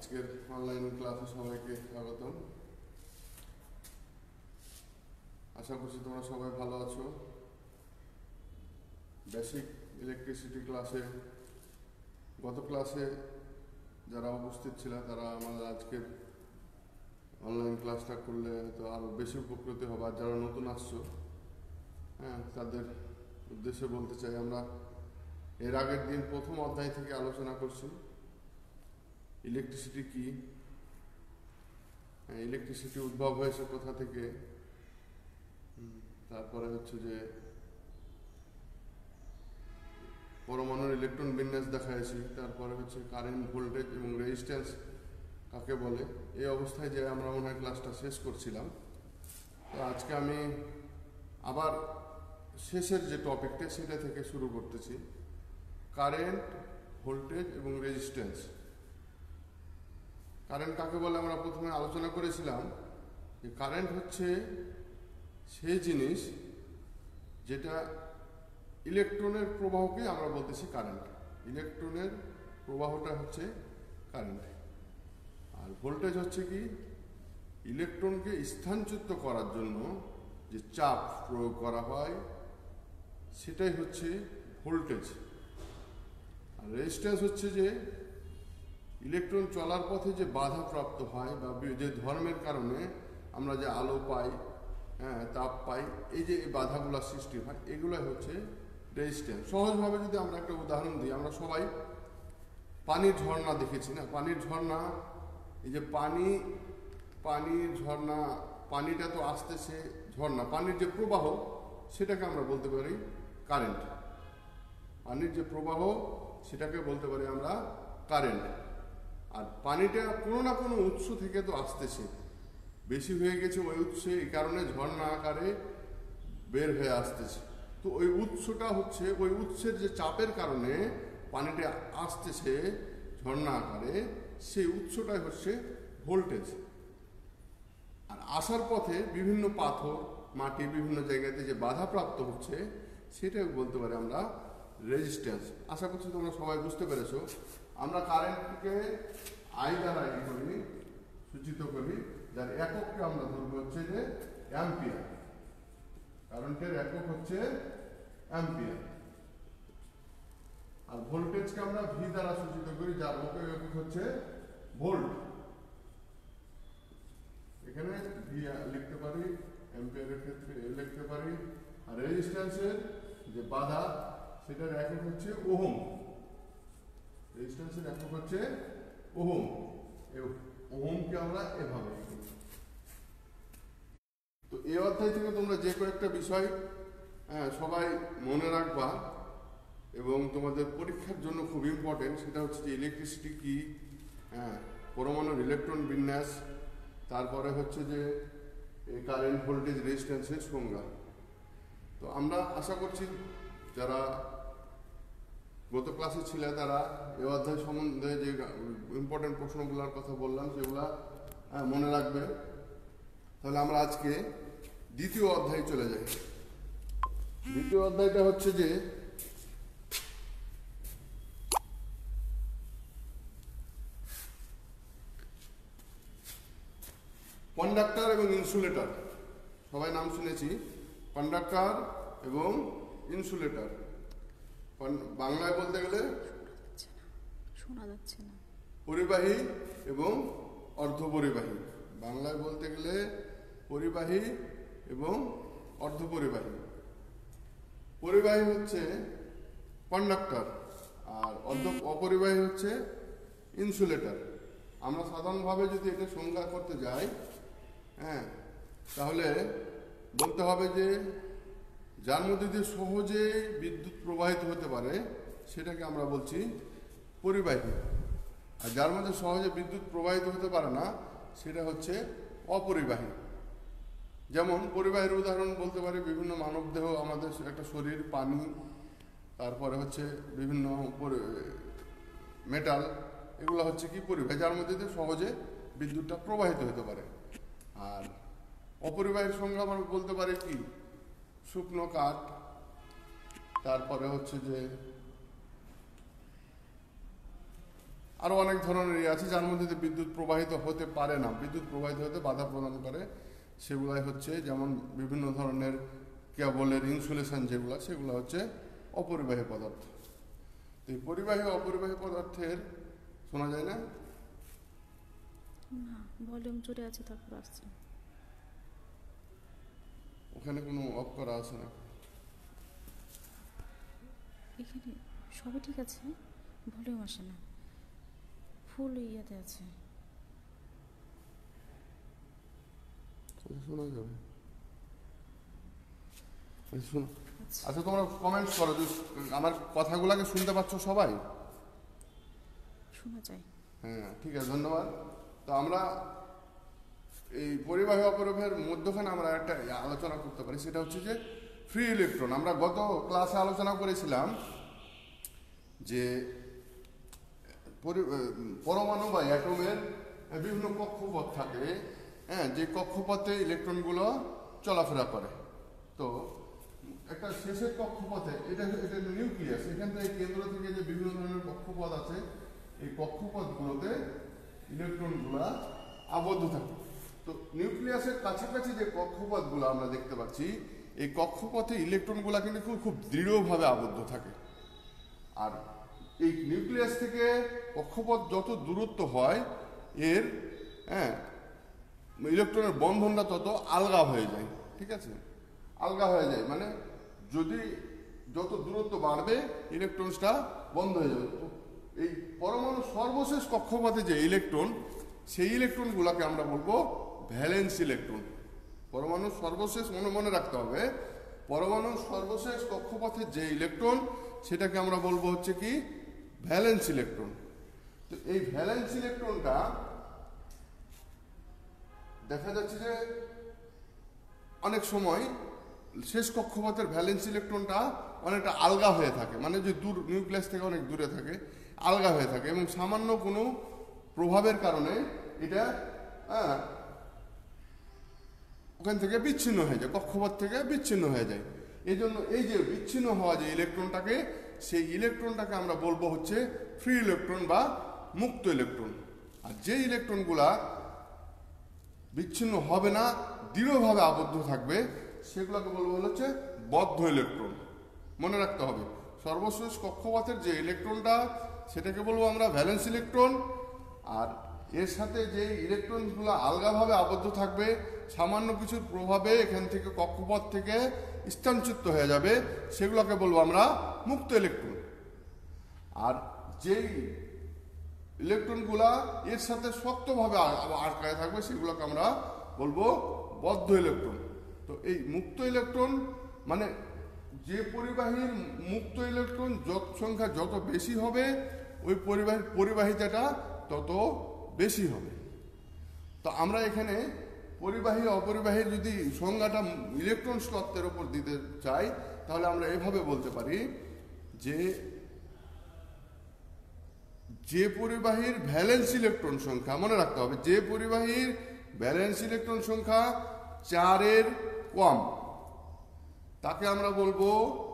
আজকের অনলাইন ক্লাসে সবাইকে স্বাগতম। আশা করছি তোমরা সবাই ভালো আছো। বেসিক ইলেকট্রিসিটি ক্লাসে গত ক্লাসে যারা উপস্থিত ছিল তারা আমাদের আজকের অনলাইন ক্লাসটা করলে হয়তো আরও বেশি উপকৃত হবে। আর যারা নতুন আসছো তাদের উদ্দেশ্যে বলতে চাই, আমরা এর আগের দিন প্রথম অধ্যায় থেকে আলোচনা করছি ইলেকট্রিসিটি কি, ইলেকট্রিসিটি উদ্ভব হয়েছে কোথা থেকে, তারপরে হচ্ছে যে পরমাণুর ইলেকট্রন বিন্যাস দেখাইছি, তারপরে হচ্ছে কারেন্ট, ভোল্টেজ এবং রেজিস্ট্যান্স কাকে বলে। এই অবস্থায় যে আমরা মনে হয় ক্লাসটা শেষ করছিলাম। তো আজকে আমি আবার শেষের যে টপিকটা সেটা থেকে শুরু করতেছি, কারেন্ট, ভোল্টেজ এবং রেজিস্ট্যান্স। কারেন্ট কাকে বলে আমরা প্রথমে আলোচনা করেছিলাম যে কারেন্ট হচ্ছে সেই জিনিস যেটা ইলেকট্রনের প্রবাহকে আমরা বলতেছি কারেন্ট। ইলেকট্রনের প্রবাহটা হচ্ছে কারেন্ট। আর ভোল্টেজ হচ্ছে কি, ইলেকট্রনকে স্থানচ্যুত করার জন্য যে চাপ প্রয়োগ করা হয় সেটাই হচ্ছে ভোল্টেজ। আর রেজিস্ট্যান্স হচ্ছে যে ইলেকট্রন চলার পথে যে বাধা প্রাপ্ত হয় বা যে ধর্মের কারণে আমরা যে আলো পাই, তাপ পাই, এই যে বাধাগুলো সৃষ্টি হয় এগুলোই হচ্ছে রেজিস্ট্যান্স। সহজভাবে যদি আমরা একটা উদাহরণ দিই, আমরা সবাই পানির ঝর্ণা দেখেছি না? পানির ঝর্ণা, এই যে পানির ঝর্ণা, পানিটা তো আসতেছে ঝর্ণা, পানির যে প্রবাহ সেটাকে আমরা বলতে পারি কারেন্ট। পানির যে প্রবাহ সেটাকে বলতে পারি আমরা কারেন্ট। আর পানিটা কোনো না কোনো উৎস থেকে তো আসতেছে, বেশি হয়ে গেছে ওই উৎসে, এই কারণে ঝর্ণা আকারে বের হয়ে আসতেছে। তো ওই উৎসটা হচ্ছে, ওই উৎসের যে চাপের কারণে পানিটা আসতেছে ঝর্ণা আকারে, সেই উৎসটাই হচ্ছে ভোল্টেজ। আর আসার পথে বিভিন্ন পাথর, মাটি, বিভিন্ন জায়গাতে যে বাধাপ্রাপ্ত হচ্ছে সেটাই বলতে পারি আমরা রেজিস্ট্যান্স। আশা করছি তোমরা সবাই বুঝতে পেরেছো। আমরা কারেন্টকে আই দ্বারা করি, সূচিত করি, যার একককে আমরা ধরবো হচ্ছে যে অ্যাম্পিয়ার। কারেন্টের একক হচ্ছে অ্যাম্পিয়ার। আর ভোল্টেজকে আমরা ভি দ্বারা সূচিত করি, যার একক হচ্ছে ভোল্ট। এখানে ভি লিখতে পারি, অ্যাম্পিয়ারের ক্ষেত্রে এ লিখতে পারি। আর রেজিস্ট্যান্সের যে বাধা সেটার একক হচ্ছে ওহম। রেজিস্ট্যান্সের একক হচ্ছে ওহম। ওহমকে আমরা এভাবে লিখি। তো এই অধ্যায় থেকে তোমরা যে কয়েকটা বিষয় সবাই মনে রাখবা এবং তোমাদের পরীক্ষার জন্য খুব ইম্পর্টেন্ট, সেটা হচ্ছে যে ইলেকট্রিসিটি কি, পরমাণুর ইলেকট্রন বিন্যাস, তারপরে হচ্ছে যে কারেন্ট, ভোল্টেজ, রেজিস্ট্যান্সের সংজ্ঞা। তো আমরা আশা করছি যারা গত ক্লাসে ছিল তারা এই অধ্যায় সম্বন্ধে যে ইম্পর্টেন্ট প্রশ্নগুলোর কথা বললাম সেগুলা মনে রাখবে। তাহলে আমরা আজকে দ্বিতীয় অধ্যায়ে চলে যাই। দ্বিতীয় অধ্যায়টা হচ্ছে যে কন্ডাক্টর এবং ইনসুলেটর। সবাই নাম শুনেছি, কন্ডাক্টর এবং ইনসুলেটর। বাংলায় বলতে গেলে শোনা যাচ্ছে না, পরিবাহী এবং অর্ধপরিবাহী। বাংলায় বলতে গেলে পরিবাহী এবং অর্ধপরিবাহী। পরিবাহী হচ্ছে কন্ডাক্টর আর অপরিবাহী হচ্ছে ইনসুলেটর। আমরা সাধারণভাবে যদি এটা সংজ্ঞা করতে যাই, তাহলে বলতে হবে যে যার মধ্যে দিয়ে সহজে বিদ্যুৎ প্রবাহিত হতে পারে সেটাকে আমরা বলছি পরিবাহী। আর যার মধ্যে সহজে বিদ্যুৎ প্রবাহিত হতে পারে না সেটা হচ্ছে অপরিবাহী। যেমন পরিবাহীর উদাহরণ বলতে পারি বিভিন্ন মানবদেহ, আমাদের একটা শরীর, পানি, তারপরে হচ্ছে বিভিন্ন মেটাল, এগুলো হচ্ছে কি পরিবাহী, যার মধ্যে দিয়ে সহজে বিদ্যুৎটা প্রবাহিত হতে পারে। আর অপরিবাহীর সংজ্ঞা আমরা বলতে পারি কি, শুকনো কাঠ, তারপরে হচ্ছে যে আরও অনেক ধরনের আছে যার মধ্যে দিয়ে বিদ্যুৎ প্রবাহিত হতে পারে না, বিদ্যুৎ প্রবাহিত হতে বাধা প্রদান করে। সেগুলাই হচ্ছে যেমন বিভিন্ন ধরনের কেবলের ইনসুলেশন যেগুলো, সেগুলো হচ্ছে অপরিবাহী পদার্থ। তো এই পরিবাহী অপরিবাহী পদার্থের শোনা যায় না, না ভলিউম জুড়ে আছে, তারপর আসছে। ওখানে কোনো অফ করা আছে না। এখানে সবই ঠিক আছে, ভলিউম আসে না, ফুল ইয়াতে আছে। শোনা যাবে, শোনো। আচ্ছা আচ্ছা তোমরা কমেন্টস করো যে আমার কথাগুলোকে শুনতে পাচ্ছ সবাই? শোনা যায়। হ্যাঁ ঠিক আছে, ধন্যবাদ। তো আমরা এই পরিবাহী অপরিবাহের মধ্যখানে আমরা একটা আলোচনা করতে পারি, সেটা হচ্ছে যে ফ্রি ইলেকট্রন। আমরা গত ক্লাসে আলোচনা করেছিলাম যে পরমাণু বা অ্যাটমের বিভিন্ন কক্ষপথ থাকে, হ্যাঁ, যে কক্ষপথে ইলেকট্রনগুলো চলাফেরা করে। তো একটা শেষের কক্ষপথে, এটা নিউক্লিয়াস, এখান থেকে কেন্দ্র থেকে যে বিভিন্ন ধরনের কক্ষপথ আছে, এই কক্ষপথগুলোতে ইলেকট্রনগুলা আবদ্ধ থাকে। তো নিউক্লিয়াসের কাছাকাছি যে কক্ষপথগুলো আমরা দেখতে পাচ্ছি, এই কক্ষপথে ইলেকট্রনগুলা কিন্তু খুব দৃঢ়ভাবে আবদ্ধ থাকে। আর এই নিউক্লিয়াস থেকে কক্ষপথ যত দূরত্ব হয়, এর ইলেকট্রনের বন্ধনটা তত আলগা হয়ে যায়। ঠিক আছে, আলগা হয়ে যায় মানে যদি যত দূরত্ব বাড়বে ইলেকট্রনটা বন্ধ হয়ে যাবে। এই পরমাণুর সর্বশেষ কক্ষপথে যে ইলেকট্রন, সেই ইলেকট্রনগুলোকে আমরা বলবো ভ্যালেন্স ইলেকট্রন। পরমাণুর সর্বশেষ মনে রাখতে হবে, পরমাণুর সর্বশেষ কক্ষপথের যে ইলেকট্রন, সেটাকে আমরা বলবো হচ্ছে কি ভ্যালেন্স ইলেকট্রন। তো এই ভ্যালেন্স ইলেকট্রনটা দেখা যাচ্ছে যে অনেক সময় শেষ কক্ষপথের ভ্যালেন্স ইলেকট্রনটা অনেকটা আলগা হয়ে থাকে, মানে যে দূর নিউক্লিয়াস থেকে অনেক দূরে থাকে, আলগা হয়ে থাকে, এবং সামান্য কোনো প্রভাবের কারণে এটা ওখান থেকে বিচ্ছিন্ন হয়ে যায়, কক্ষপথ থেকে বিচ্ছিন্ন হয়ে যায়। এই জন্য এই যে বিচ্ছিন্ন হওয়া যে ইলেকট্রনটাকে, সেই ইলেকট্রনটাকে আমরা বলবো হচ্ছে ফ্রি ইলেকট্রন বা মুক্ত ইলেকট্রন। আর যে ইলেকট্রনগুলা বিচ্ছিন্ন হবে না, দৃঢ়ভাবে আবদ্ধ থাকবে, সেগুলোকে বলবো হচ্ছে বদ্ধ ইলেকট্রন। মনে রাখতে হবে, সর্বশেষ কক্ষপথের যে ইলেকট্রনটা, সেটাকে বলবো আমরা ভ্যালেন্স ইলেকট্রন। আর এর সাথে যে ইলেকট্রনগুলো আলগাভাবে আবদ্ধ থাকবে, সামান্য কিছুর প্রভাবে এখান থেকে কক্ষপথ থেকে স্থানচ্যুত হয়ে যাবে, সেগুলোকে বলবো আমরা মুক্ত ইলেকট্রন। আর যেই ইলেকট্রনগুলা এর সাথে শক্তভাবে আটকায় থাকবে, সেগুলোকে আমরা বলবো বদ্ধ ইলেকট্রন। তো এই মুক্ত ইলেকট্রন মানে যে পরিবাহীর মুক্ত ইলেকট্রন সংখ্যা যত বেশি হবে, ওই পরিবাহিতাটা তত বেশি হবে। তো আমরা এখানে পরিবাহী অপরিবাহীর যদি সংজ্ঞাটা ইলেকট্রন তত্ত্বের উপর দিতে চাই, তাহলে আমরা এভাবে বলতে পারি যে যে পরিবাহীর ভ্যালেন্স ইলেকট্রন সংখ্যা, মনে রাখতে হবে, যে পরিবাহীর ভ্যালেন্স ইলেকট্রন সংখ্যা 4-এর কম, তাকে আমরা বলবো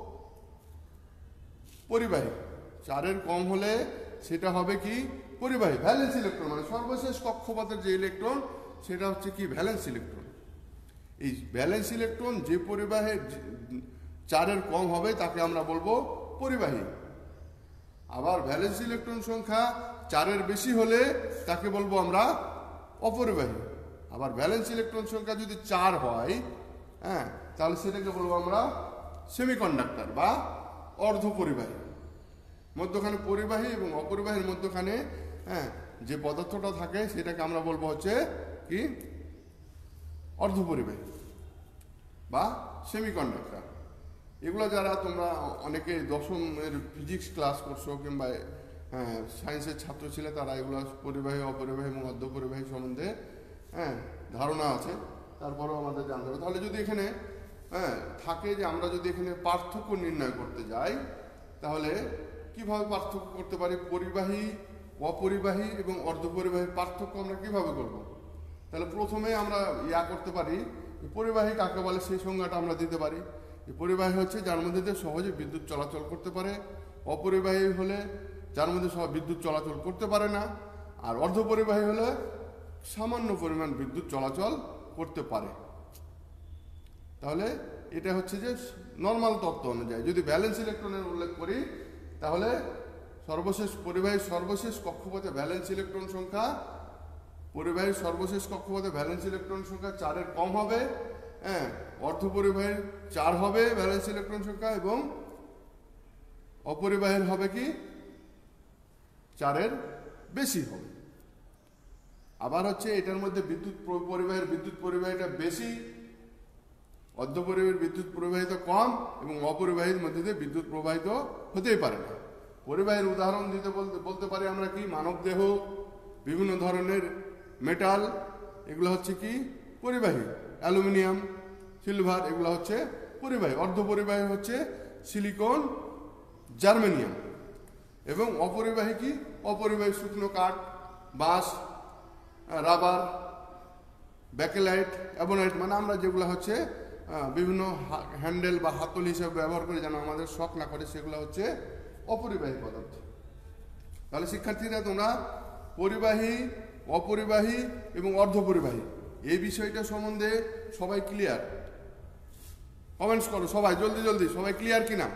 পরিবাহী। 4-এর কম হলে সেটা হবে কি পরিবাহী। ভ্যালেন্স ইলেকট্রন মানে সর্বশেষ কক্ষপথের যে ইলেকট্রন, সেটা হচ্ছে কি ভ্যালেন্স ইলেকট্রন। এই ভ্যালেন্স ইলেকট্রন যে পরিবাহের 4-এর কম হবে, তাকে আমরা বলবো পরিবাহী। আবার ভ্যালেন্স ইলেকট্রন সংখ্যা 4-এর বেশি হলে তাকে বলবো আমরা অপরিবাহী। আবার ভ্যালেন্স ইলেকট্রন সংখ্যা যদি 4 হয়, তাহলে সেটাকে বলবো আমরা সেমিকন্ডাক্টর বা অর্ধপরিবাহী। মধ্যখানে পরিবাহী এবং অপরিবাহীর মধ্যখানে যে পদার্থটা থাকে, সেটাকে আমরা বলবো হচ্ছে কি অর্ধপরিবাহী বা সেমিকন্ডাক্টর। এগুলো যারা তোমরা অনেকে দশমের ফিজিক্স ক্লাস করছো কিংবা সায়েন্সের ছাত্র ছিলে, তারা এগুলো পরিবাহী অপরিবাহী এবং অর্ধপরিবাহী সম্বন্ধে ধারণা আছে। তারপরেও আমাদের জানতে হবে। তাহলে যদি এখানে থাকে যে আমরা যদি এখানে পার্থক্য নির্ণয় করতে যাই, তাহলে কিভাবে পার্থক্য করতে পারি? পরিবাহী, অপরিবাহী এবং অর্ধপরিবাহীর পার্থক্য আমরা কিভাবে করব? তাহলে প্রথমে আমরা করতে পারি, পরিবাহী কাকে বলে সেই সংজ্ঞাটা আমরা দিতে পারি। পরিবাহী হচ্ছে যার মধ্যে দিয়ে সহজে বিদ্যুৎ চলাচল করতে পারে। অপরিবাহী হলে যার মধ্যে সব বিদ্যুৎ চলাচল করতে পারে না। আর অর্ধপরিবাহী হলে সামান্য পরিমাণ বিদ্যুৎ চলাচল করতে পারে। তাহলে এটা হচ্ছে যে নর্মাল তত্ত্ব অনুযায়ী। যদি ব্যালেন্স ইলেকট্রনের উল্লেখ করি তাহলে সর্বশেষ পরিবাহীর সর্বশেষ কক্ষপথে ব্যালেন্স ইলেকট্রন সংখ্যা, পরিবাহীর সর্বশেষ কক্ষপথে ব্যালেন্স ইলেকট্রন সংখ্যা 4-এর কম হবে। হ্যাঁ, অর্ধপরিবাহীর 4 হবে ব্যালেন্স ইলেকট্রন সংখ্যা, এবং অপরিবাহীর হবে কি 4-এর বেশি হবে। আবার হচ্ছে এটার মধ্যে বিদ্যুৎ পরিবাহীটা বেশি, অর্ধপরিবাহীর বিদ্যুৎ প্রবাহিত কম, এবং অপরিবাহীর মধ্যে দিয়ে বিদ্যুৎ প্রবাহিত হতেই পারে না। পরিবাহীর উদাহরণ বলতে পারি আমরা কি, মানবদেহ, বিভিন্ন ধরনের মেটাল, এগুলো হচ্ছে কি পরিবাহী। অ্যালুমিনিয়াম, সিলভার, এগুলো হচ্ছে পরিবাহী। অর্ধপরিবাহী হচ্ছে সিলিকন, জার্মেনিয়াম। এবং অপরিবাহী কি, অপরিবাহী শুকনো কাঠ, বাঁশ, রাবার, ব্যাকেলাইট, অ্যাবোনাইট, মানে আমরা যেগুলো হচ্ছে বিভিন্ন হ্যান্ডেল বা হাতল হিসেবে ব্যবহার করি যেন আমাদের শক না করে, সেগুলো হচ্ছে অপরিবাহী পদার্থ। তাহলে শিক্ষার্থীরা তোমরা পরিবাহী, অপরিবাহী এবং অর্ধপরিবাহী এই বিষয়টা সম্বন্ধে সবাই ক্লিয়ার? কমেন্টস করো সবাই, জলদি জলদি, সবাই ক্লিয়ার কিনা?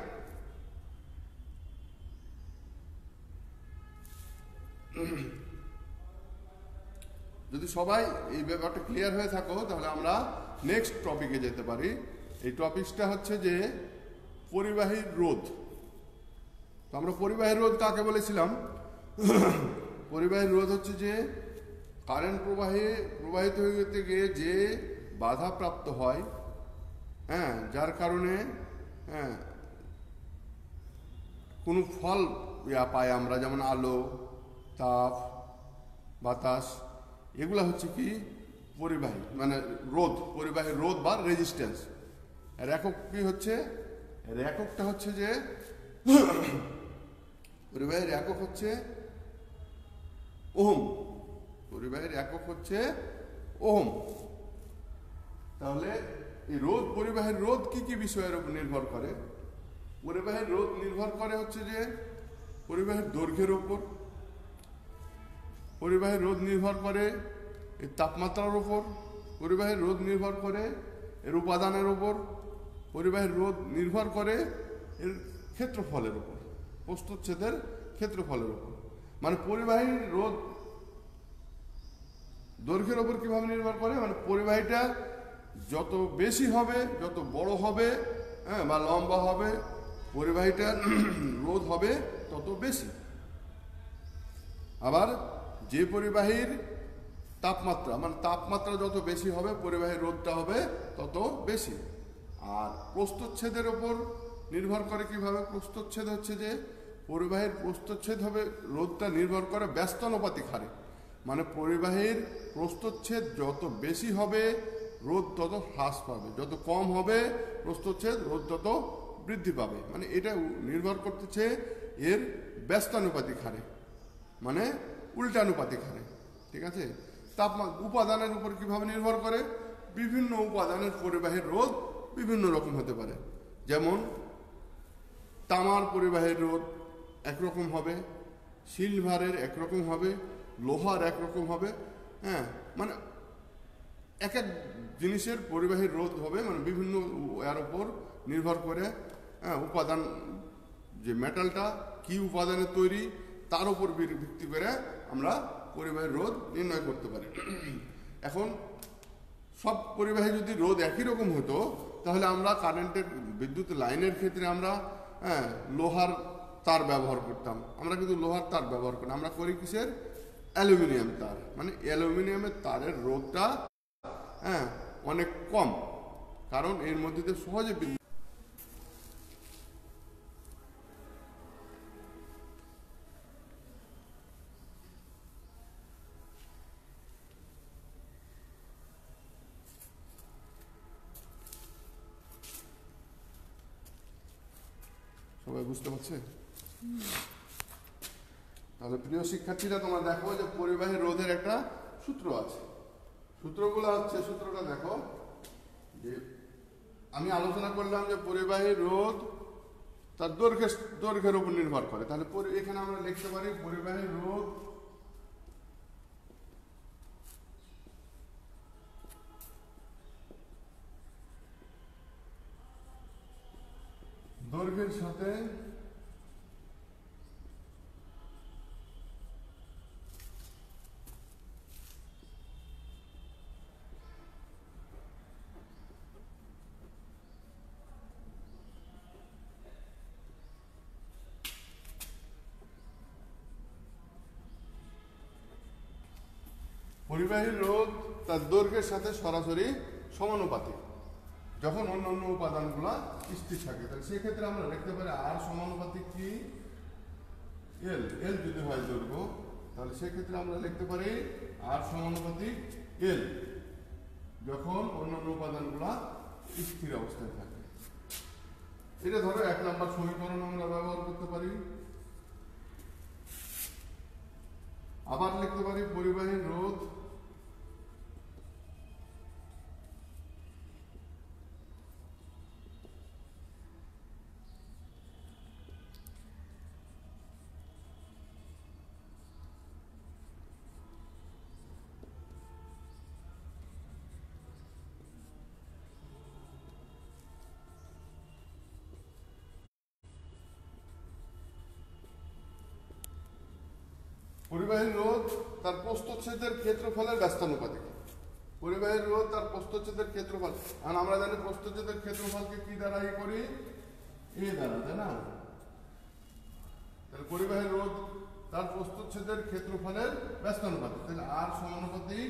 যদি সবাই এই ব্যাপারটা ক্লিয়ার হয়ে থাকো তাহলে আমরা নেক্সট টপিকে যেতে পারি। এই টপিকটা হচ্ছে যে পরিবাহীর রোধ। তো আমরা পরিবাহীর রোধ কাকে বলেছিলাম? পরিবাহীর রোধ হচ্ছে যে কারেন্ট প্রবাহিত হতে গিয়ে যে বাধা প্রাপ্ত হয়, হ্যাঁ, যার কারণে কোনো ফল পাই আমরা, যেমন আলো, তাপ, বাতাস, এগুলা হচ্ছে কি পরিবাহী, মানে রোধ, পরিবাহীর রোধ বা রেজিস্ট্যান্স। এর একক কি হচ্ছে? এর এককটা হচ্ছে যে পরিবাহীর একক হচ্ছে ওহম। পরিবাহীর একক হচ্ছে ওহম। তাহলে এই রোধ, পরিবাহীর রোধ কি কি বিষয়ের উপর নির্ভর করে? পরিবাহীর রোধ নির্ভর করে হচ্ছে যে পরিবাহীর দৈর্ঘ্যের উপর, পরিবাহীর রোধ নির্ভর করে এর তাপমাত্রার উপর, পরিবাহীর রোধ নির্ভর করে এর উপাদানের উপর, পরিবাহীর রোধ নির্ভর করে এর ক্ষেত্রফলের উপর, প্রস্থচ্ছেদের ক্ষেত্রফলের উপর। মানে পরিবাহীর রোধ দৈর্ঘ্যের উপর কিভাবে নির্ভর করে? মানে পরিবাহীটা যত বেশি হবে, যত বড় হবে, হ্যাঁ, বা লম্বা হবে, পরিবাহীটার রোধ হবে তত বেশি। আবার যে পরিবাহীর তাপমাত্রা, মানে তাপমাত্রা যত বেশি হবে পরিবাহীর রোধটা হবে তত বেশি। আর প্রস্থচ্ছেদের ওপর নির্ভর করে কিভাবে? প্রস্থচ্ছেদ হচ্ছে যে পরিবাহীর প্রস্থচ্ছেদ হবে, রোধটা নির্ভর করে ব্যস্তানুপাতিক হারে। মানে পরিবাহীর প্রস্থচ্ছেদ যত বেশি হবে রোধ তত হ্রাস পাবে, যত কম হবে প্রস্থচ্ছেদ রোধ তত বৃদ্ধি পাবে। মানে এটা নির্ভর করতেছে এর ব্যস্তানুপাতিক হারে, মানে উল্টানুপাতিক হারে। ঠিক আছে? উপাদানের উপর কিভাবে নির্ভর করে? বিভিন্ন উপাদানের পরিবাহীর রোধ বিভিন্ন রকম হতে পারে। যেমন তামার পরিবাহীর রোধ একরকম হবে, সিলভারের একরকম হবে, লোহার একরকম হবে। হ্যাঁ, মানে এক এক জিনিসের পরিবাহীর রোধ হবে, মানে বিভিন্ন এর উপর নির্ভর করে। হ্যাঁ, উপাদান, যে মেটালটা কি উপাদানের তৈরি তার উপর ভিত্তি করে আমরা পরিবাহীর রোধ নির্ণয় করতে পারি। এখন সব পরিবাহী যদি রোধ একই রকম হতো তাহলে আমরা কারেন্টের, বিদ্যুৎ লাইনের ক্ষেত্রে আমরা লোহার তার ব্যবহার করতাম। আমরা কিন্তু লোহার তার ব্যবহার করি, আমরা করি কিসের? অ্যালুমিনিয়াম তার। মানে অ্যালুমিনিয়ামের তারের রোধটা অনেক কম, কারণ এর মধ্যে দিয়ে সহজে সবাই বুঝতে পারছে? তাহলে প্রিয় শিক্ষার্থীরা তোমরা দেখো যে পরিবাহী রোধের একটা সূত্র আছে। সূত্রগুলো হচ্ছে, সূত্রটা দেখো, যে আমি আলোচনা করলাম যে পরিবাহী রোধ তার দৈর্ঘ্যের উপর নির্ভর করে। তাহলে এখানে আমরা লিখতে পারি পরিবাহী রোধ দৈর্ঘ্যের সাথে পরিবাহী রোধ তার দৈর্ঘ্যের সাথে সরাসরি সমানুপাতিক যখন অন্যান্য উপাদানগুলা স্থির থাকে। তাহলে সেক্ষেত্রে আমরা লিখতে পারি আর সমানুপাতিক কি এল, এল যদি হয় দৈর্ঘ্য, তাহলে সেক্ষেত্রে আমরা লিখতে পারি আর সমানুপাতিক এল যখন অন্যান্য উপাদানগুলা স্থির অবস্থায় থাকে। এটা ধরো 1 নম্বর সমীকরণ আমরা ব্যবহার করতে পারি। আবার লিখতে পারি পরিবাহী রোধ পরিবাহী রোধ তার প্রস্থচ্ছেদের ক্ষেত্রফলের ব্যস্তানুপাতিক। পরিবাহী রোধ তার প্রস্থচ্ছেদের ক্ষেত্রফল, আর আমরা জানি প্রস্থচ্ছেদের ক্ষেত্রফলকে কি দ্বারা করি, এ দ্বারা, তাই না? তাহলে পরিবাহী রোধ তার প্রস্থচ্ছেদের ক্ষেত্রফলের ব্যস্তানুপাতিক, তাহলে আর সমানুপাতিক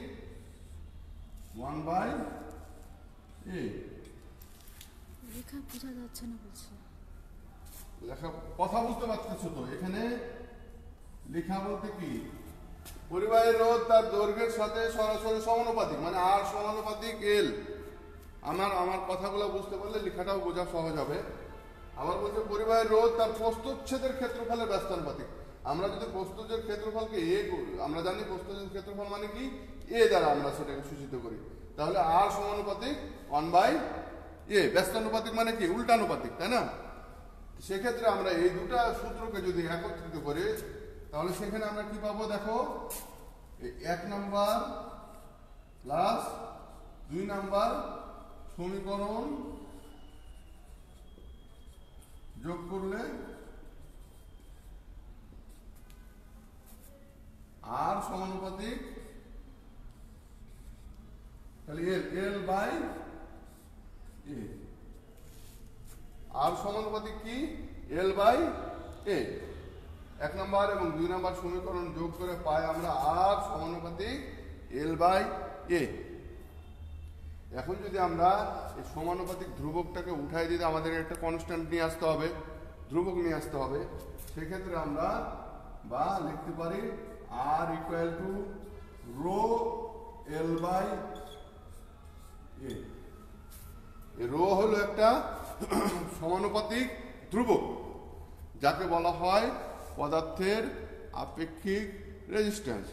1/a। লেখা বোঝা যাচ্ছে না বলছে। লেখা কথা বুঝতে পারতেছো তো? এখানে লেখা বলতে কি, পরিবাহী রোধ তার দৈর্ঘ্যের সাথে সরাসরি সমানুপাতিক, মানে আর সমানুপাতিক এল। আমার কথাগুলো বুঝতে পারলে লেখাটাও বোঝা সহজ হবে। আবার বলছে পরিবাহী রোধ তার প্রস্থচ্ছেদের ক্ষেত্রফলের ব্যস্তানুপাতিক। আমরা যদি প্রস্থচ্ছেদের ক্ষেত্রফলকে এ, আমরা জানি প্রস্থচ্ছেদের ক্ষেত্রফল মানে কি এ দ্বারা আমরা সেটাকে সূচিত করি, তাহলে আর সমানুপাতিক 1/a। ব্যস্তানুপাতিক মানে কি উল্টানুপাতিক, তাই না? সেক্ষেত্রে আমরা এই দুটা সূত্রকে যদি একত্রিত করি তাহলে সেখানে আমরা কি পাবো দেখো, 1 নাম্বার প্লাস 2 নাম্বার সমীকরণ যোগ করলে আর সমানুপাতিক, তাহলে L/A। আর সমানুপাতিক কি L/A। 1 নাম্বার এবং 2 নাম্বার সমীকরণ যোগ করে পাই আমরা আর সমানুপাতিক L/A। এখন যদি আমরা এই সমানুপাতিক ধ্রুবকটাকে উঠাই দিতে আমাদের একটা কনস্ট্যান্ট নিয়ে আসতে হবে, ধ্রুবক নিয়ে আসতে হবে। সেক্ষেত্রে আমরা বা লিখতে পারি R equal to rho L/A। Rho হলো একটা সমানুপাতিক ধ্রুবক যাকে বলা হয় পদার্থের আপেক্ষিক রেজিস্ট্যান্স,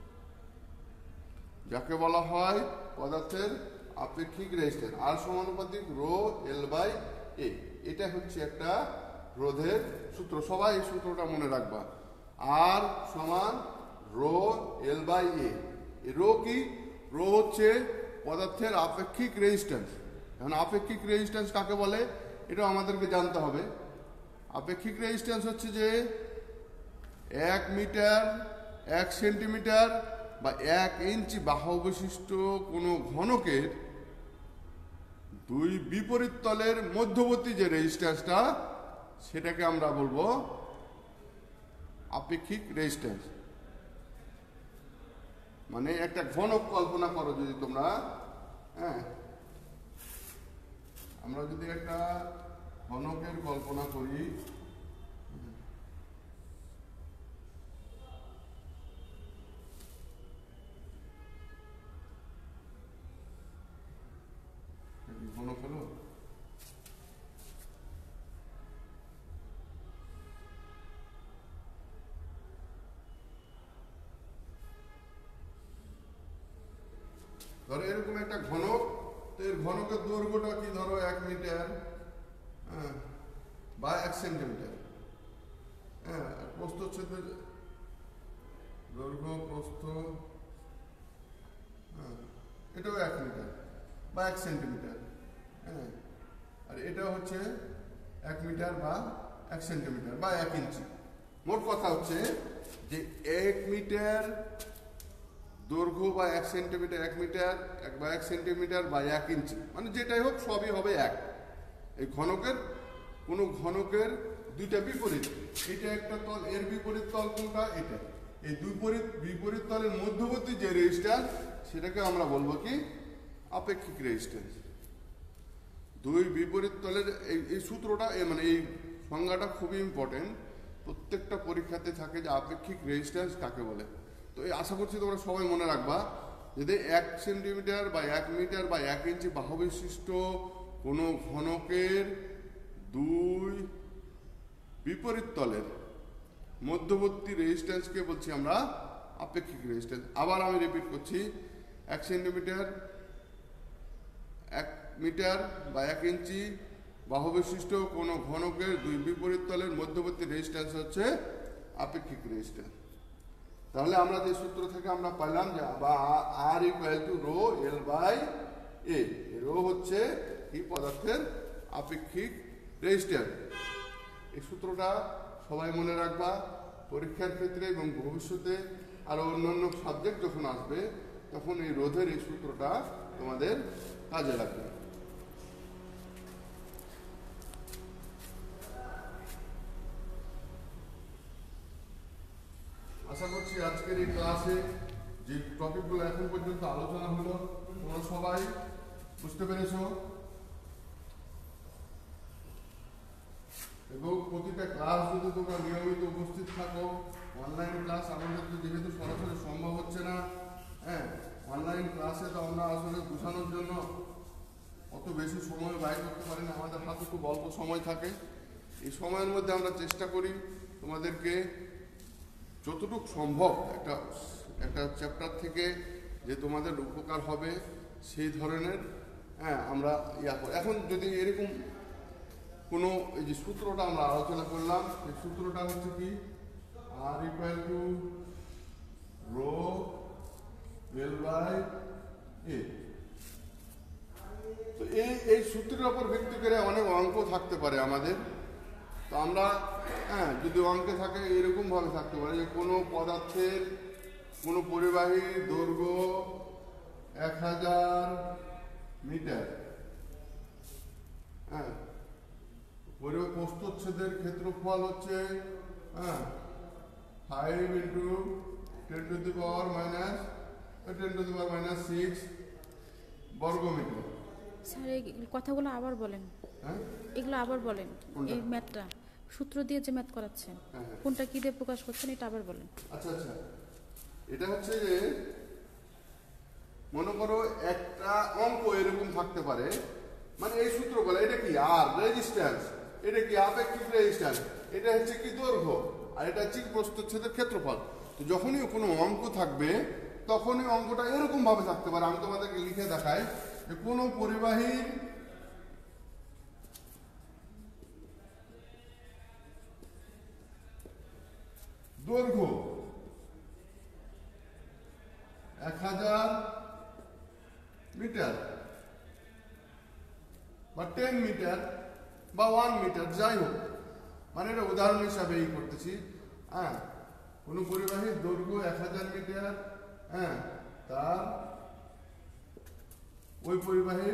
যাকে বলা হয় পদার্থের আপেক্ষিক রেজিস্ট্যান্স। আর সমানুপাতিক রো L/A। এটা হচ্ছে একটা রোধের সূত্র, সবাই এই সূত্রটা মনে রাখবা। আর সমান রো L/A। রো কি? রো হচ্ছে পদার্থের আপেক্ষিক রেজিস্ট্যান্স। এখন আপেক্ষিক রেজিস্ট্যান্স কাকে বলে এটা আমাদেরকে জানতে হবে। আপেক্ষিক রেজিস্ট্যান্স হচ্ছে যে 1 মিটার 1 সেন্টিমিটার বা 1 ইঞ্চি বাহু বিশিষ্ট কোনো ঘনকের দুই বিপরীত তলের মধ্যবর্তী যে রেজিস্ট্যান্সটা সেটাকে আমরা বলবো আপেক্ষিক রেজিস্ট্যান্স। মানে একটা ঘনক কল্পনা করো যদি তোমরা, হ্যাঁ, আমরা যদি একটা ঘনকের কল্পনা করি, ঘনক হলো ধরো এরকম একটা ঘনক, তো এর ঘনকের দৈর্ঘ্যটা কি ধরো 1 মিটার, হ্যাঁ, বা 1 সেন্টিমিটার। হ্যাঁ, প্রস্থচ্ছেদের দৈর্ঘ্য প্রস্থ, হ্যাঁ, এটাও 1 মিটার বা 1 সেন্টিমিটার। হ্যাঁ, আর এটাও হচ্ছে 1 মিটার বা 1 সেন্টিমিটার বা 1 ইঞ্চি। মোট কথা হচ্ছে যে 1 মিটার দৈর্ঘ্য বা 1 সেন্টিমিটার, 1 মিটার বা 1 সেন্টিমিটার বা 1 ইঞ্চি, মানে যেটাই হোক সবই হবে এক। এই ঘনকের কোনো ঘনকের দুইটা বিপরীত, এটা একটা তল, এর বিপরীত তল কোনটা? এটা। এই বিপরীত তলের মধ্যবর্তী যে রেজিস্ট্যান্স সেটাকে আমরা বলবো কি? আপেক্ষিক রেজিস্ট্যান্স। দুই বিপরীত তলের এই সূত্রটা মানে এই সংজ্ঞাটা খুবই ইম্পর্টেন্ট, প্রত্যেকটা পরীক্ষাতে থাকে যে আপেক্ষিক রেজিস্ট্যান্স কাকে বলে। তো এই আশা করছি তোমরা সবাই মনে রাখবা, যদি 1 সেন্টিমিটার বা 1 মিটার বা 1 ইঞ্চি বাহু বিশিষ্ট কোনো ঘনকের দুই বিপরীত তলের মধ্যবর্তী রেজিস্ট্যান্সকে বলছি আমরা আপেক্ষিক রেজিস্ট্যান্স। আবার আমি রিপিট করছি, 1 সেন্টিমিটার, 1 মিটার বা 1 ইঞ্চি বাহু বিশিষ্ট কোনো ঘনকের দুই বিপরীত তলের মধ্যবর্তী রেজিস্ট্যান্স হচ্ছে আপেক্ষিক রেজিস্ট্যান্স। তাহলে আমরা যে সূত্র থেকে আমরা পাইলাম যে R equal to rho L by A, rho হচ্ছে এই পদার্থের আপেক্ষিক রেজিস্ট্যান্স। এই সূত্রটা সবাই মনে রাখবা পরীক্ষার ক্ষেত্রে, এবং ভবিষ্যতে আরো অন্যান্য সাবজেক্ট যখন আসবে তখন এই রোধের এই সূত্রটা তোমাদের কাজে লাগবে। আশা করছি আজকের এই ক্লাসে যে টপিকগুলো এখন পর্যন্ত আলোচনা হলো তোমরা সবাই বুঝতে পেরেছো, এবং প্রতিটা ক্লাস যদি তোমরা নিয়মিত উপস্থিত থাকো, অনলাইন ক্লাস আমাদের তো যেহেতু সরাসরি সম্ভব হচ্ছে না, হ্যাঁ, অনলাইন ক্লাসে তো আমরা আসলে বোঝানোর জন্য অত বেশি সময় ব্যয় করতে পারি না, আমাদের হাতে খুব অল্প সময় থাকে। এই সময়ের মধ্যে আমরা চেষ্টা করি তোমাদেরকে যতটুকু সম্ভব একটা চ্যাপ্টার থেকে যে তোমাদের উপকার হবে সেই ধরনের, হ্যাঁ, আমরা এখন যদি এরকম কোনো এই যে সূত্রটা আমরা আলোচনা করলাম, এই সূত্রটা হচ্ছে কি? R equal to rho L by A. তো এই সূত্রের উপর ভিত্তি করে অনেক অঙ্ক থাকতে পারে আমাদের। তো আমরা, হ্যাঁ, যদি অঙ্কে থাকে এরকম ভাবে থাকতে পারে যে কোনো পদার্থের কোনো পরিবাহী দৈর্ঘ্য 1000 মিটার, হ্যাঁ, প্রস্থচ্ছেদের ক্ষেত্রফল হচ্ছে 5 into 10 to the power minus 6 বর্গমিটার। স্যার এই কথাগুলো আবার বলেন। হ্যাঁ, এগুলো আবার বলেন। এই ম্যাথটা সূত্র দিয়ে যে ম্যাথ করাচ্ছেন, কোনটা কি দিয়ে প্রকাশ করছেন এটা আবার বলেন। আচ্ছা আচ্ছা, এটা হচ্ছে যে মনে করো একটা অঙ্ক এরকম থাকতে পারে, মানে এই সূত্র বলে এটা কি? আর রেজিস্ট্যান্স, এটা কি? আপেক্ষিক রেজিস্ট্যান্স, এটা হচ্ছে কি? দৈর্ঘ্য, আর এটা হচ্ছে প্রস্থচ্ছেদের ক্ষেত্রফল। তো যখনই কোনো অঙ্ক থাকবে তখনই অঙ্কটা এরকম ভাবে থাকতে পারে। আমি তোমাদেরকে লিখে দেখাই যে কোনো পরিবাহীর দৈর্ঘ্য 1000 মিটার বা 10 মিটার বা 1 মিটার, যাই হোক, মানে এটা উদাহরণ হিসাবে এই করতেছি। হ্যাঁ, কোনো পরিবাহীর দৈর্ঘ্য 1000 মিটার, হ্যাঁ, তার ওই পরিবাহীর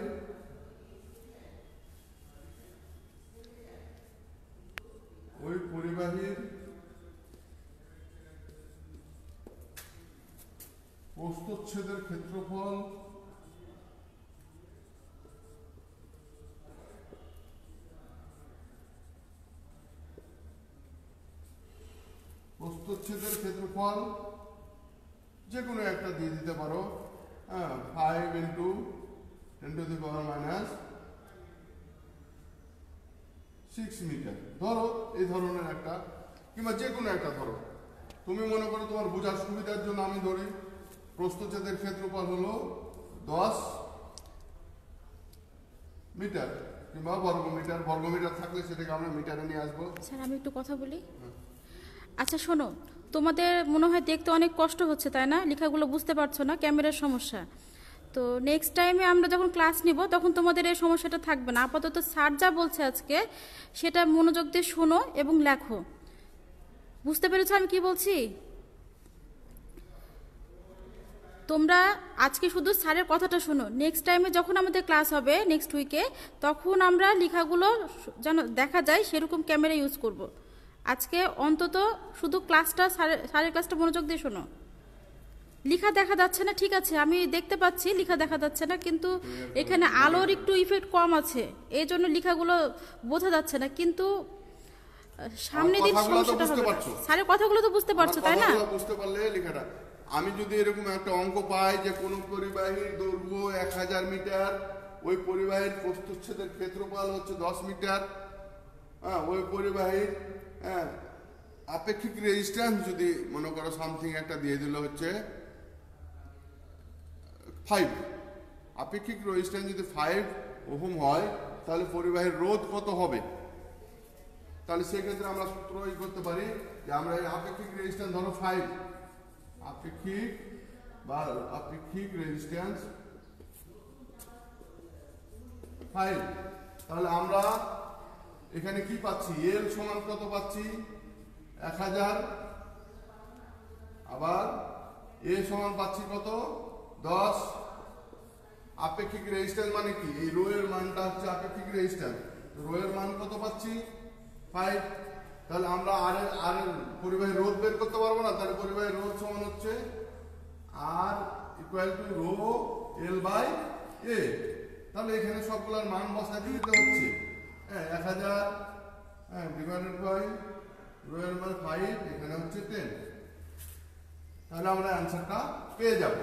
প্রস্থচ্ছেদের ক্ষেত্রফল যে কোনো একটা দিয়ে দিতে পারো, হ্যাঁ, 5 into 10 to the power minus 6 metre ধরো, এই ধরনের একটা, কিংবা যে কোনো একটা ধরো। তুমি মনে করো তোমার বোঝার সুবিধার জন্য আমি ধরি প্রস্থচ্ছেদের ক্ষেত্রফল হলো 10 মিটার, কিংবা বর্গমিটার থাকলে সেটাকে আমরা মিটারে নিয়ে আসবো। স্যার আমি একটু কথা বলি। আচ্ছা শোনো, তোমাদের মনে হয় দেখতে অনেক কষ্ট হচ্ছে তাই না, লেখাগুলো বুঝতে পারছো না, ক্যামেরার সমস্যা। তো নেক্সট টাইমে আমরা যখন ক্লাস নিব তখন তোমাদের এই সমস্যাটা থাকবে না। আপাতত স্যার যা বলছে আজকে সেটা মনোযোগ দিয়ে শোনো এবং লেখো। বুঝতে পেরেছো আমি কি বলছি? তোমরা আজকে শুধু স্যারের কথাটা শোনো, নেক্সট টাইমে যখন আমাদের ক্লাস হবে নেক্সট উইকে, তখন আমরা লেখাগুলো যেন দেখা যায় সেরকম ক্যামেরা ইউজ করব। আজকে অন্তত শুধু ক্লাসটা স্যারের ক্লাসটা মনোযোগ দিয়ে শোনো। লেখা দেখা যাচ্ছে না, ঠিক আছে, আমি দেখতে পাচ্ছি লেখা দেখা যাচ্ছে না, কিন্তু এখানে আলোর একটু ইফেক্ট কম আছে, এই জন্য লেখাগুলো বোঝা যাচ্ছে না। কিন্তু সামনে দিন সমস্যাটা হবে। স্যারের কথাগুলো তো বুঝতে পারছো তাই না? বুঝতে পারলে লেখাটা, আমি যদি এরকম একটা অঙ্ক পাই যে কোন পরিবাহীর দৈর্ঘ্য 1000 মিটার, ওই পরিবাহীর প্রস্থচ্ছেদের ক্ষেত্রফল হচ্ছে 10 মিটার, ওই পরিবাহীর আপেক্ষিক রেজিস্ট্যান্স যদি মনে করো সামথিং একটা দিয়ে দিল হচ্ছে 5, আপেক্ষিক রেজিস্ট্যান্স যদি 5 ওহম হয় তাহলে পরিবাহীর রোধ কত হবে? তাহলে সেক্ষেত্রে আমরা সূত্র করতে পারি যে আমরা এই আপেক্ষিক রেজিস্ট্যান্স ধরো 5, আপেক্ষিক রেজিস্ট্যান্স 5, তাহলে আমরা এখানে কি পাচ্ছি? এল সমান কত পাচ্ছি? 1000, আবার এ সমান পাচ্ছি কত? 10। আপেক্ষিক রেজিস্ট্যান্স মানে কি? এই রো এর মানটা হচ্ছে আপেক্ষিক রেজিস্ট্যান্স, রো এর মান কত পাচ্ছি? 5। তাহলে আমরা আর এর পরিবাহীর রোধ বের করতে পারবো না, তাহলে পরিবাহীর রোধ সমান হচ্ছে R equal to rho L by A. তাহলে এখানে সবগুলোর মান বসাই দিতে হচ্ছে 1000 ডিভাইডেড বাই রো এর মান 5, এখানে হচ্ছে 10। তাহলে আমরা অ্যান্সারটা পেয়ে যাব।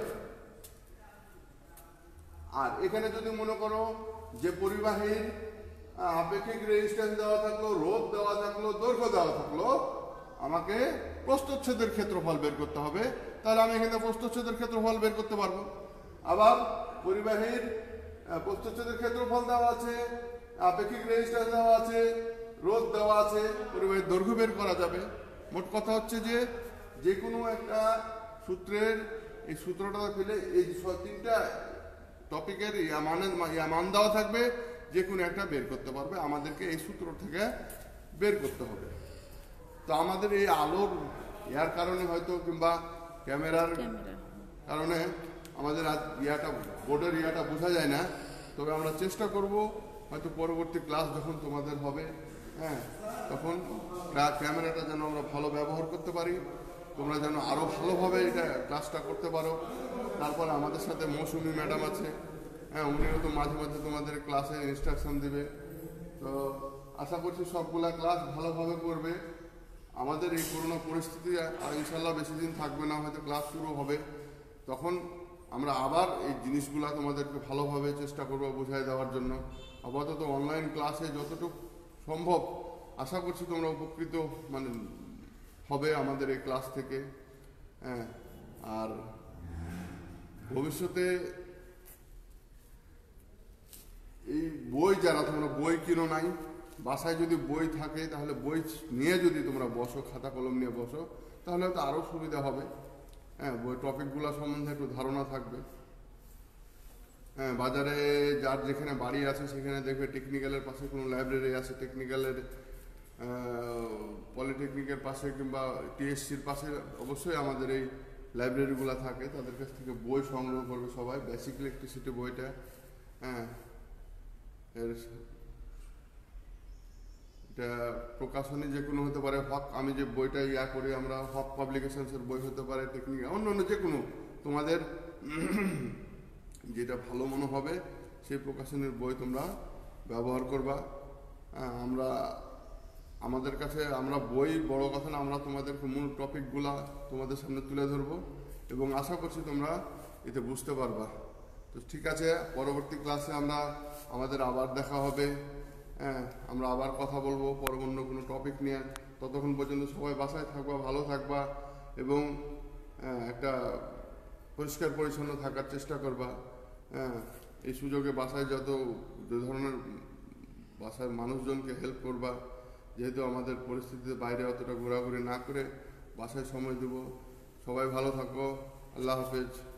আর এখানে যদি মনে করো যে পরিবাহীর আপেক্ষিক রেজিস্ট্যান্স দেওয়া থাকলো, রোধ দেওয়া থাকলো, দৈর্ঘ্য দেওয়া থাকলো, আমাকে প্রস্থচ্ছেদের ক্ষেত্রফল বের করতে হবে, তাহলে আমি এখানে প্রস্থচ্ছেদের ক্ষেত্রফল বের করতে পারবো। আবার পরিবাহীর প্রস্থচ্ছেদের ক্ষেত্রফল দেওয়া আছে, আপেক্ষিক রেজিস্ট্যান্স দেওয়া আছে, রোধ দেওয়া আছে, পরিবাহীর দৈর্ঘ্য বের করা যাবে। মোট কথা হচ্ছে যে কোনো একটা সূত্রের এই সূত্রটা পেলে এই 3টা টপিকের মান দেওয়া থাকবে, যে কোনো একটা বের করতে পারবে, আমাদেরকে এই সূত্র থেকে বের করতে হবে। তো আমাদের এই আলোর ইয়ার কারণে হয়তো কিংবা ক্যামেরার কারণে আমাদের বোর্ডের ইয়াটা বোঝা যায় না, তবে আমরা চেষ্টা করব হয়তো পরবর্তী ক্লাস যখন তোমাদের হবে তখন ক্যামেরাটা যেন আমরা ভালো ব্যবহার করতে পারি, তোমরা যেন আরও ভালোভাবে এটা ক্লাসটা করতে পারো। তারপরে আমাদের সাথে মৌসুমী ম্যাডাম আছে, উনিও তো মাঝে মাঝে তোমাদের ক্লাসে ইনস্ট্রাকশন দিবে। তো আশা করছি সবগুলা ক্লাস ভালোভাবে করবে। আমাদের এই করোনা পরিস্থিতি আর ইনশাল্লাহ বেশি দিন থাকবে না, হয়তো ক্লাস শুরু হবে, তখন আমরা আবার এই জিনিসগুলা তোমাদেরকে ভালোভাবে চেষ্টা করবো বোঝাই দেওয়ার জন্য। আপাতত অনলাইন ক্লাসে যতটুকু সম্ভব আশা করছি তোমরা উপকৃত হবে আমাদের এই ক্লাস থেকে। আর ভবিষ্যতে এই বই যারা তোমরা বই কিনো নাই, বাসায় যদি বই থাকে তাহলে বই নিয়ে যদি তোমরা বসো, খাতা কলম নিয়ে বসো, তাহলে হয়তো আরও সুবিধা হবে। বই টপিকগুলো সম্বন্ধে একটু ধারণা থাকবে। বাজারে যার যেখানে বাড়ি আছে সেখানে দেখবে টেকনিক্যালের পাশে কোনো লাইব্রেরি আছে, টেকনিক্যালের পলিটেকনিকের পাশে কিংবা টিএসসির পাশে অবশ্যই আমাদের এই লাইব্রেরিগুলো থাকে, তাদের কাছ থেকে বই সংগ্রহ করবে সবাই। বেসিক ইলেকট্রিসিটি বইটা এটা প্রকাশনী যে কোনো হতে পারে, হক আমি যে বইটা করি আমরা, হক পাবলিকেশনসের বই হতে পারে, টেকনিক্যাল অন্য যে কোনো তোমাদের যেটা ভালো মনে হবে সেই প্রকাশনীর বই তোমরা ব্যবহার করবা। আমাদের কাছে আমরা বই বড় কথা না, আমরা তোমাদেরকে মূল টপিকগুলা তোমাদের সামনে তুলে ধরবো এবং আশা করছি তোমরা এতে বুঝতে পারবা। তো ঠিক আছে, পরবর্তী ক্লাসে আমাদের আবার দেখা হবে। আমরা আবার কথা বলবো অন্য কোনো টপিক নিয়ে। ততক্ষণ পর্যন্ত সবাই বাসায় থাকবা, ভালো থাকবা এবং একটা পরিষ্কার পরিচ্ছন্ন থাকার চেষ্টা করবা। এই সুযোগে বাসায় যে ধরনের বাসার মানুষজনকে হেল্প করবা, যেহেতু আমাদের পরিস্থিতিতে বাইরে অতটা ঘোরাঘুরি না করে বাসায় সময় দেবো। সবাই ভালো থাকো, আল্লাহ হাফেজ।